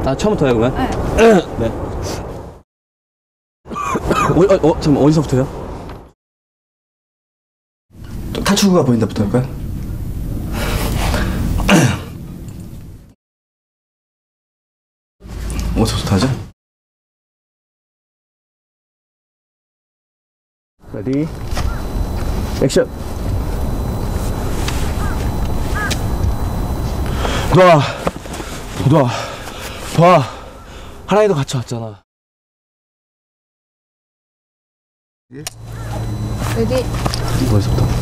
아, 처음부터요, 그러면? 네. 네. 잠깐만, 어디서부터요? 탈출구가 보인다 부터 할까요? 어디서부터 하죠? 레디, 액션! 봐. 하나이도 같이 왔잖아. 레디. 어디서부터?